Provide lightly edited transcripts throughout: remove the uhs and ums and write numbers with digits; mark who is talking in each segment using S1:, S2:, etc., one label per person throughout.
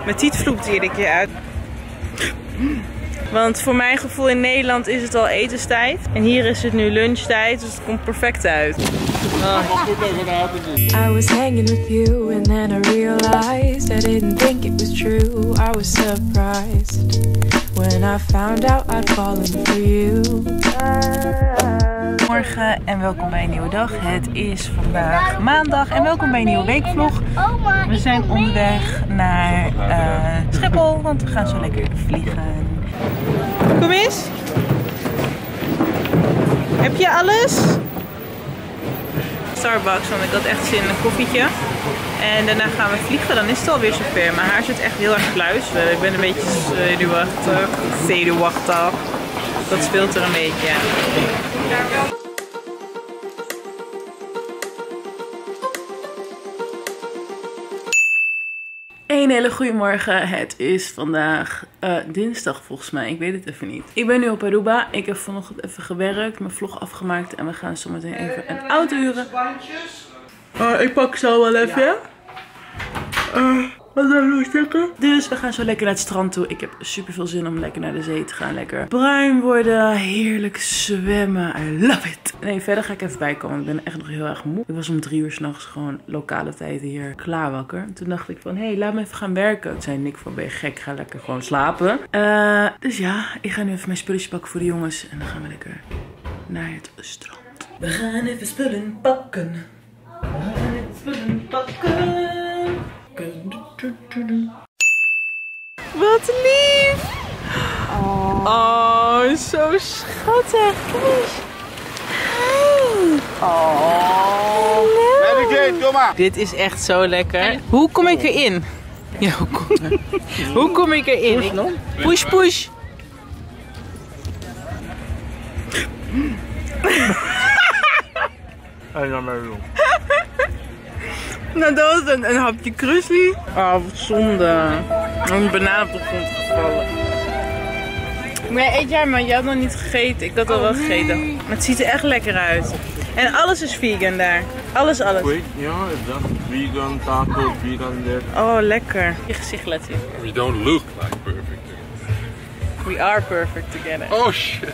S1: Mijn tiet vloept iedere keer uit. Want voor mijn gevoel in Nederland is het al etenstijd. En hier is het nu lunchtijd, dus het komt perfect uit.
S2: I was hanging with you and then I realized I didn't think it was true. I was surprised when I found out I'd fallen for you.
S1: Morgen en welkom bij een nieuwe dag. Het is vandaag maandag en welkom bij een nieuwe weekvlog. We zijn onderweg naar Schiphol, want we gaan zo lekker vliegen. Kom eens. Heb je alles? Starbucks, want ik had echt zin in een koffietje. En daarna gaan we vliegen, dan is het alweer zover. Mijn haar zit echt heel erg pluis. Ik ben een beetje zenuwachtig. Dat speelt er een beetje. Een hele goede morgen. Het is vandaag dinsdag volgens mij. Ik weet het even niet. Ik ben nu op Aruba. Ik heb vanochtend even gewerkt, mijn vlog afgemaakt en we gaan zo meteen even een auto huren. Ik pak zo wel even. Ja. Wat zou ik zeggen? Dus we gaan zo lekker naar het strand toe. Ik heb super veel zin om lekker naar de zee te gaan. Lekker bruin worden. Heerlijk zwemmen. I love it. Nee, verder ga ik even bijkomen. Ik ben echt nog heel erg moe. Ik was om 3 uur 's nachts gewoon lokale tijd hier klaar wakker. En toen dacht ik van, hé, laat me even gaan werken. Toen zei Nick van, ben je gek? Ga lekker gewoon slapen. Dus ja, ik ga nu even mijn spulletjes pakken voor de jongens. En dan gaan we lekker naar het strand. We gaan even spullen pakken. We gaan even spullen pakken. Wat lief! Oh, zo schattig. Kom eens. Hi. Oh. Dit is echt zo lekker. Hoe kom ik erin? Ja, hoe kom ik erin? Push, push. Nou, dat was een hapje krusli. Oh, wat zonde. Een banaan op de grond gevallen. Maar eet jij maar, je had nog niet gegeten. Ik had al wel gegeten. Maar het ziet er echt lekker uit. En alles is vegan daar. Alles.
S3: Ja, dat vegan, taco, vegan dit.
S1: Oh, lekker. Je gezicht laat zien.
S3: We don't look like perfect.
S1: We are perfect together.
S3: Oh shit.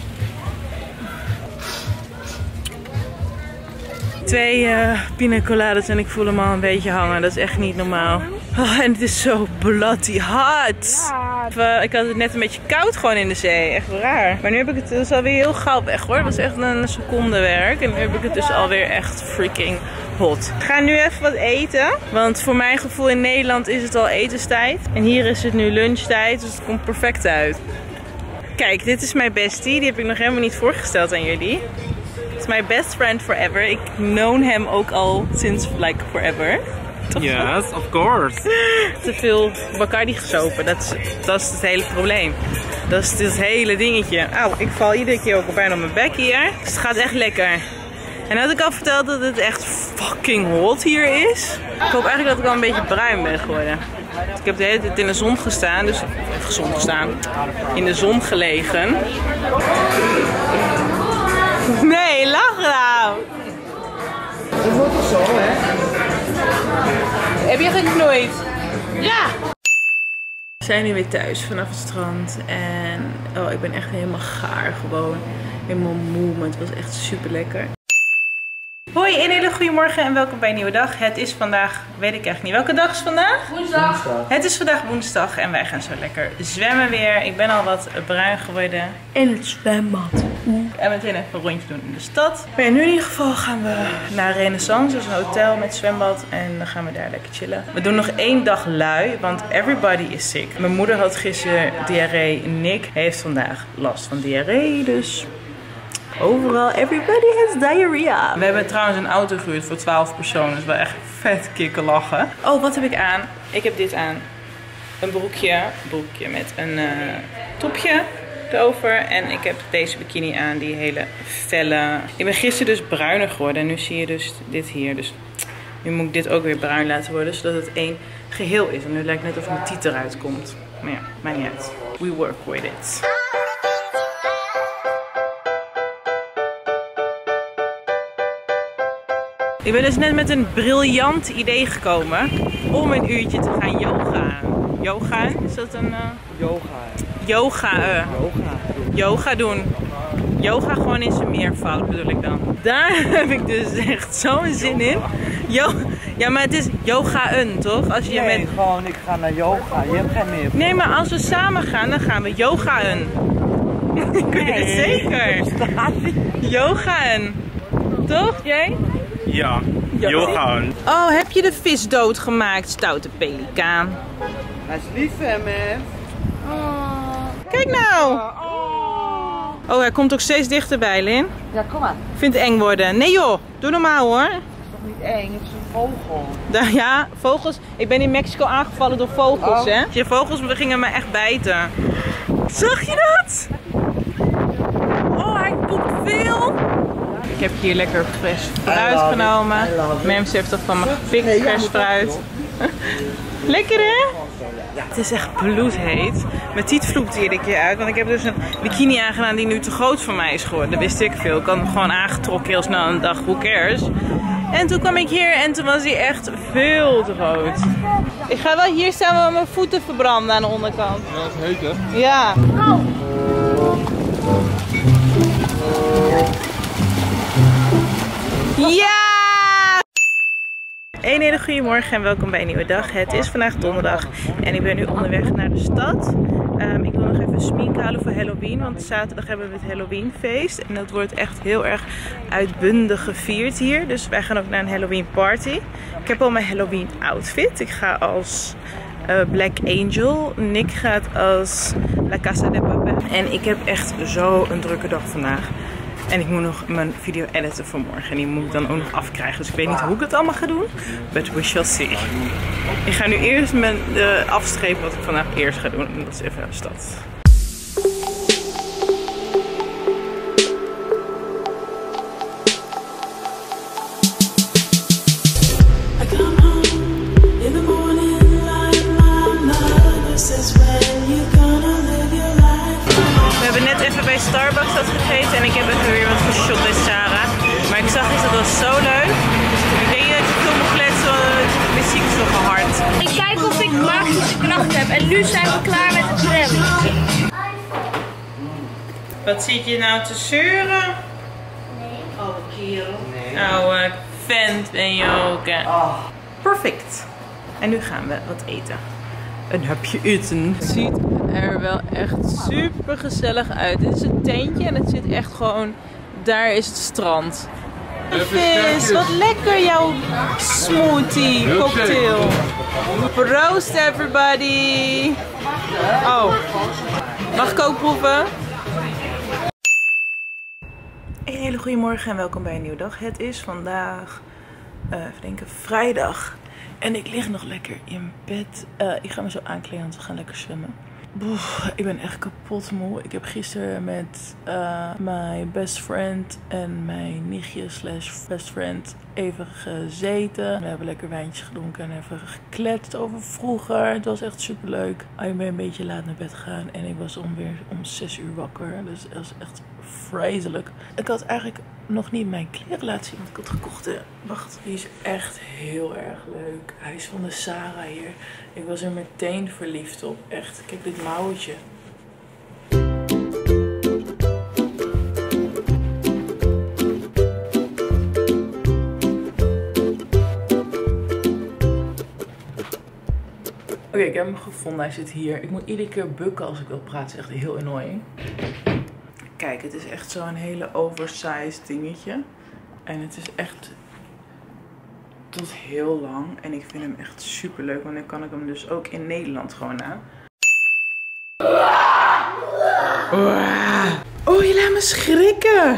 S1: 2 pina coladas en ik voel hem al een beetje hangen. Dat is echt niet normaal. Oh, en het is zo bloody hot. Ik had het net een beetje koud gewoon in de zee. Echt raar. Maar nu heb ik het dus alweer heel gauw weg hoor. Het was echt een seconde werk. En nu heb ik het dus alweer echt freaking hot. Ik ga nu even wat eten. Want voor mijn gevoel in Nederland is het al etenstijd. En hier is het nu lunchtijd. Dus het komt perfect uit. Kijk, dit is mijn bestie. Die heb ik nog helemaal niet voorgesteld aan jullie. It's my best friend forever. Ik known hem ook al sinds like forever.
S3: Yes, of course.
S1: Te veel Bacardi gesopen. Dat is het hele probleem. Dat is het hele dingetje. Auw, ik val iedere keer ook bijna op mijn bek hier. Dus het gaat echt lekker. En had ik al verteld dat het echt fucking hot hier is. Ik hoop eigenlijk dat ik al een beetje bruin ben geworden. Ik heb de hele tijd in de zon gestaan. Dus in de zon gelegen. Nee, lach nou!
S4: Dat wordt toch zo, hè?
S1: Heb je geknoeid? Ja! We zijn nu weer thuis vanaf het strand. En oh, ik ben echt helemaal gaar gewoon. Helemaal moe, maar het was echt super lekker. Hoi, een hele goede morgen en welkom bij een nieuwe dag. Het is vandaag, weet ik eigenlijk niet. Welke dag is vandaag?
S4: Woensdag.
S1: Het is vandaag woensdag en wij gaan zo lekker zwemmen weer. Ik ben al wat bruin geworden.
S4: In het zwembad.
S1: En meteen even een rondje doen in de stad. Maar ja, nu in ieder geval gaan we naar Renaissance, dus een hotel met zwembad. En dan gaan we daar lekker chillen. We doen nog 1 dag lui, want everybody is sick. Mijn moeder had gisteren diarree. Nick heeft vandaag last van diarree, dus... overal, everybody has diarrhea. We hebben trouwens een auto gehuurd voor 12 personen. Dus wel echt vet kikken lachen. Oh, wat heb ik aan? Ik heb dit aan. Een broekje met een topje erover. En ik heb deze bikini aan, die hele felle. Ik ben gisteren dus bruiner geworden. En nu zie je dus dit hier. Dus nu moet ik dit ook weer bruin laten worden. Zodat het één geheel is. En nu lijkt het net of mijn tiet eruit komt. Maar ja, maakt niet uit. We work with it. Ik ben dus net met een briljant idee gekomen om een uurtje te gaan yoga. Yoga? Is dat een...
S5: Yoga.
S1: Yoga doen. Yoga gewoon in zijn meervoud bedoel ik dan. Daar heb ik dus echt zo'n zin in. Ja, maar het is yoga-un, toch? Als je
S5: Nee, gewoon ik ga naar yoga. Je hebt geen meer.
S1: Nee, maar als we samen gaan, dan gaan we yoga-un. Ik weet het zeker. Yoga-un. Toch, jij?
S3: Ja, yoga.
S1: Oh, heb je de vis doodgemaakt, stoute pelikaan?
S5: Hij is lief, hè, man.
S1: Kijk nou! Oh, hij komt ook steeds dichterbij, Lin.
S5: Ja, kom maar.
S1: Vindt het eng worden. Nee joh, doe normaal hoor.
S5: Het is toch niet eng? Het is een vogel.
S1: Ja, vogels. Ik ben in Mexico aangevallen door vogels, hè. Die vogels gingen me echt bijten. Zag je dat? Oh, hij poept veel. Ik heb hier lekker vers fruit genomen. Mems heeft toch van me gepikt vers fruit. Lekker hè? Het is echt bloedheet. Mijn tiet vloept hier een keer uit. Want ik heb dus een bikini aangedaan die nu te groot voor mij is geworden. Dat wist ik veel. Ik had hem gewoon aangetrokken heel snel en dacht, who cares? En toen kwam ik hier en toen was hij echt veel te groot. Ik ga wel hier staan waar mijn voeten verbranden aan de onderkant.
S3: Ja, dat is heet hè?
S1: Ja. Ja! Een hele goede morgen en welkom bij een nieuwe dag. Het is vandaag donderdag en ik ben nu onderweg naar de stad. Ik wil nog even smink halen voor Halloween, want zaterdag hebben we het Halloween feest. En dat wordt echt heel erg uitbundig gevierd hier. Dus wij gaan ook naar een Halloween party. Ik heb al mijn Halloween outfit. Ik ga als Black Angel. Nick gaat als La Casa de Papel. En ik heb echt zo een drukke dag vandaag. En ik moet nog mijn video editen voor morgen. En die moet ik dan ook nog afkrijgen. Dus ik weet niet hoe ik het allemaal ga doen. But we shall see. Ik ga nu eerst mijn afstrepen wat ik vandaag eerst ga doen. En dat is even naar de stad. We hebben net even bij Starbucks dat gegeten en ik heb even weer wat geshot bij Sarah. Maar ik zag iets, dat was zo leuk. Ik denk dat je veel moet kletsen, de muziek is nogal hard.
S4: Ik kijk of ik magische kracht heb en nu zijn we klaar met het zwemmen.
S1: Wat zit je nou te zeuren?
S4: Nee.
S1: Oh, kerel. Nee. Vent ben je ook. Perfect. En nu gaan we wat eten. Een hapje eten. Het ziet er wel echt super gezellig uit. Dit is een tentje en het zit echt gewoon... Daar is het strand. Vis, wat lekker jouw smoothie cocktail. Proost everybody. Oh, mag ik ook proeven? Een hele goede morgen en welkom bij een nieuwe dag. Het is vandaag, even denken, vrijdag. En ik lig nog lekker in bed. Ik ga me zo aankleden, want we gaan lekker zwemmen. Ik ben echt kapot moe. Ik heb gisteren met mijn best friend en mijn nichtje / best friend even gezeten. We hebben lekker wijntjes gedronken en even gekletst over vroeger. Het was echt super leuk. Ik ben een beetje laat naar bed gegaan en ik was ongeveer om 6 uur wakker. Dus het was echt vreselijk. Ik had eigenlijk nog niet mijn kleren laten zien, want ik had gekocht. Wacht, die is echt heel erg leuk. Hij is van de Sarah hier. Ik was er meteen verliefd op. Echt, kijk dit mouwtje. Oké, ik heb hem gevonden. Hij zit hier. Ik moet iedere keer bukken als ik wil praten. Het is echt heel annoying. Kijk, het is echt zo'n hele oversized dingetje. En het is echt tot heel lang. En ik vind hem echt super leuk. Want dan kan ik hem dus ook in Nederland gewoon aan. Oh, je laat me schrikken.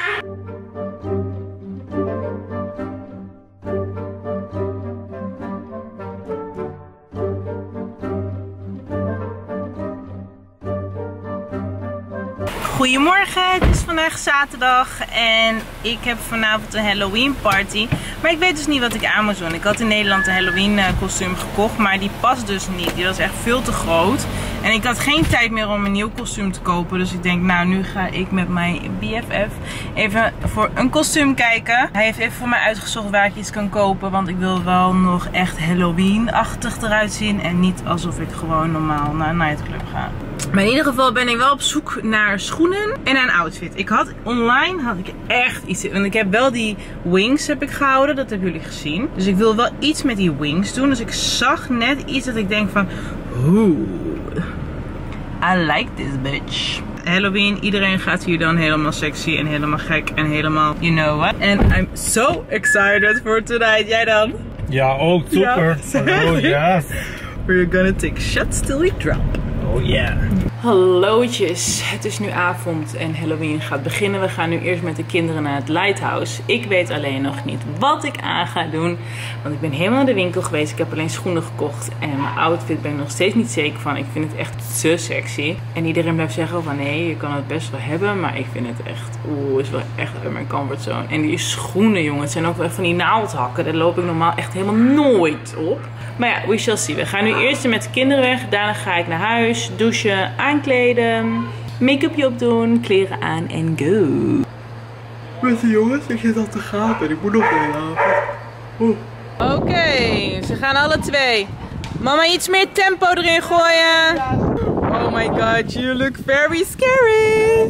S1: Goedemorgen, het is vandaag zaterdag en ik heb vanavond een Halloween party. Maar ik weet dus niet wat ik aan moet doen. Ik had in Nederland een Halloween kostuum gekocht, maar die past dus niet. Die was echt veel te groot. En ik had geen tijd meer om een nieuw kostuum te kopen. Dus ik denk, nou nu ga ik met mijn BFF even voor een kostuum kijken. Hij heeft even voor mij uitgezocht waar ik iets kan kopen. Want ik wil wel nog echt Halloween-achtig eruit zien. En niet alsof ik gewoon normaal naar een nightclub ga. Maar in ieder geval ben ik wel op zoek naar schoenen en naar een outfit. Online had ik echt iets. Want ik heb wel die wings heb ik gehouden. Dat hebben jullie gezien. Dus ik wil wel iets met die wings doen. Dus ik zag net iets dat ik denk van... Oeh. I like this bitch. Halloween, iedereen gaat hier dan helemaal sexy en helemaal gek en helemaal, you know what. And I'm so excited for tonight. Jij dan?
S6: Ja, ook super.
S1: Ja.
S6: Oh yes.
S1: We're gonna take shots till we drop.
S6: Oh yeah.
S1: Hallootjes, het is nu avond en Halloween gaat beginnen. We gaan nu eerst met de kinderen naar het Lighthouse. Ik weet alleen nog niet wat ik aan ga doen. Want ik ben helemaal naar de winkel geweest. Ik heb alleen schoenen gekocht. En mijn outfit ben ik nog steeds niet zeker van. Ik vind het echt te sexy. En iedereen blijft zeggen van nee, je kan het best wel hebben. Maar ik vind het echt, is wel echt uit mijn comfortzone. En die schoenen, jongen, het zijn ook wel van die naaldhakken. Daar loop ik normaal echt helemaal nooit op. Maar ja, we shall see. We gaan nu eerst met de kinderen weg. Daarna ga ik naar huis, douchen, aankleden, make-upje opdoen, kleren aan en go.
S5: Met de jongens, ik zit al te gapen. Ik moet nog een avond.
S1: Oké, ze gaan alle twee. Mama, iets meer tempo erin gooien. Oh my god, you look very scary.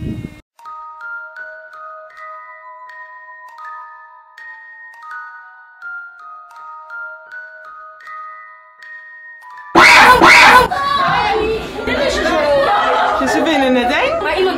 S1: Ze winnen het, hè?
S4: Maar iemand...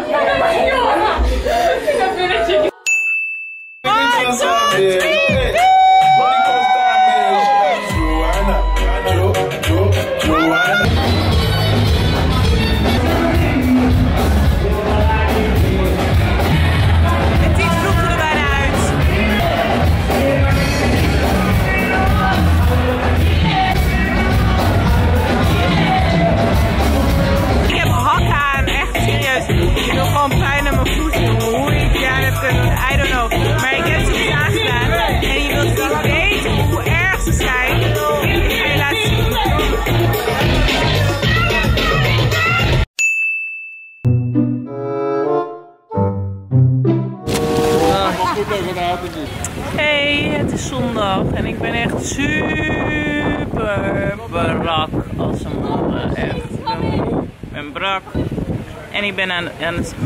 S1: I don't know. Maar ik heb ze niet aangedaan. En je wilt niet weten hoe erg ze zijn. Ik ga je laten zien. Hey, het is zondag. En ik ben echt super brak als een malle. Echt. Ik ben brak. En ik ben aan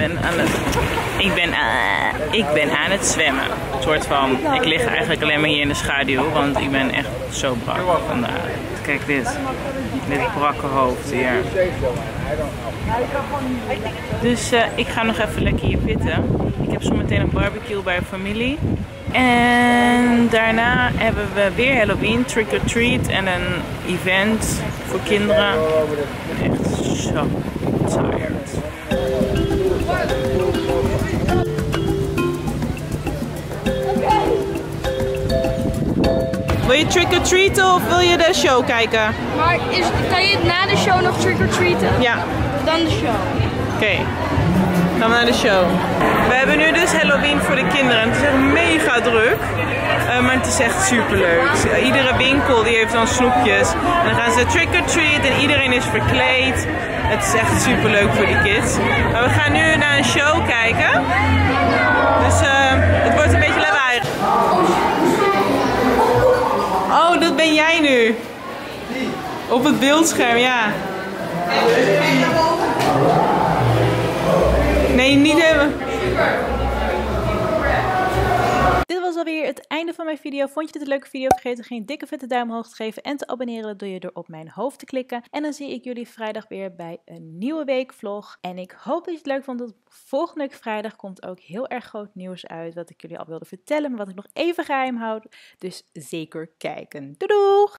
S1: het zwemmen. Een soort van, ik lig eigenlijk alleen maar hier in de schaduw, want ik ben echt zo brak vandaag. Kijk dit brakke hoofd hier. Dus ik ga nog even lekker hier pitten. Ik heb zo meteen een barbecue bij familie. En daarna hebben we weer Halloween, trick or treat en een event voor kinderen. Ik ben echt zo tired. Wil je trick or treaten of wil je de show kijken?
S4: Maar kan je na de show nog trick or treaten?
S1: Ja.
S4: Dan de show.
S1: Oké. Gaan we naar de show. We hebben nu dus Halloween voor de kinderen. Het is echt mega druk. Maar het is echt super leuk. Iedere winkel die heeft dan snoepjes. En dan gaan ze trick or treat en iedereen is verkleed. Het is echt super leuk voor die kids. Maar we gaan nu naar een show kijken. Dus het wordt een beetje lawaai. Oh, dat ben jij nu. Op het beeldscherm, ja. Nee, niet hebben. Dit was alweer het einde van mijn video. Vond je dit een leuke video? Vergeet dan geen dikke vette duim omhoog te geven en te abonneren door je op mijn hoofd te klikken. En dan zie ik jullie vrijdag weer bij een nieuwe weekvlog. En ik hoop dat je het leuk vond. Dat volgende week vrijdag komt ook heel erg groot nieuws uit. Wat ik jullie al wilde vertellen, maar wat ik nog even geheim houd. Dus zeker kijken. Doei doeg!